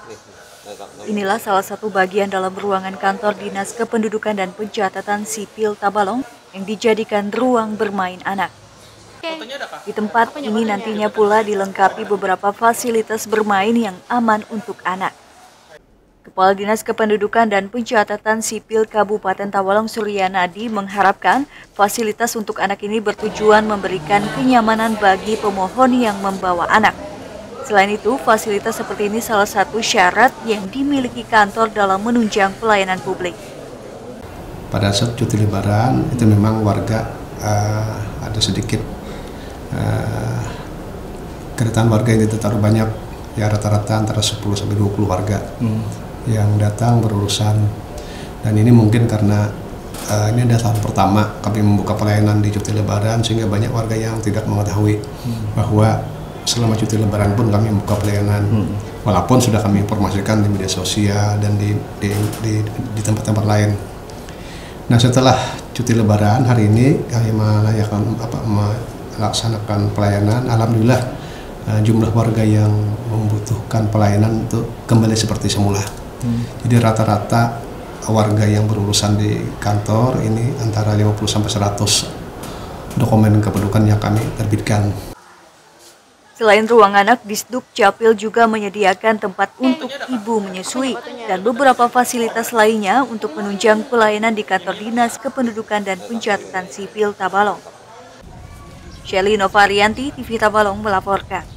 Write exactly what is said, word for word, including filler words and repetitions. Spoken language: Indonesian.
Inilah salah satu bagian dalam ruangan kantor Dinas Kependudukan dan Pencatatan Sipil Tabalong yang dijadikan ruang bermain anak. Di tempat ini nantinya pula dilengkapi beberapa fasilitas bermain yang aman untuk anak. Kepala Dinas Kependudukan dan Pencatatan Sipil Kabupaten Tabalong Suryanadi mengharapkan fasilitas untuk anak ini bertujuan memberikan kenyamanan bagi pemohon yang membawa anak. Selain itu, fasilitas seperti ini salah satu syarat yang dimiliki kantor dalam menunjang pelayanan publik. Pada saat cuti lebaran, itu memang warga uh, ada sedikit uh, kedatangan warga yang terlalu banyak, ya rata-rata antara sepuluh sampai dua puluh warga hmm. yang datang berurusan. Dan ini mungkin karena uh, ini adalah tahun pertama kami membuka pelayanan di cuti lebaran, sehingga banyak warga yang tidak mengetahui hmm. bahwa selama cuti lebaran pun kami membuka pelayanan, hmm. walaupun sudah kami informasikan di media sosial dan di di di, di tempat-tempat lain. Nah, setelah cuti lebaran hari ini kami melayakan apa melaksanakan pelayanan. Alhamdulillah uh, jumlah warga yang membutuhkan pelayanan itu kembali seperti semula. Hmm. Jadi rata-rata warga yang berurusan di kantor ini antara lima puluh sampai seratus dokumen kependudukan yang kami terbitkan. Selain ruang anak, Disduk Capil juga menyediakan tempat untuk ibu menyusui dan beberapa fasilitas lainnya untuk menunjang pelayanan di kantor Dinas Kependudukan dan Pencatatan Sipil Tabalong. Shelly Novarianti, T V Tabalong melaporkan.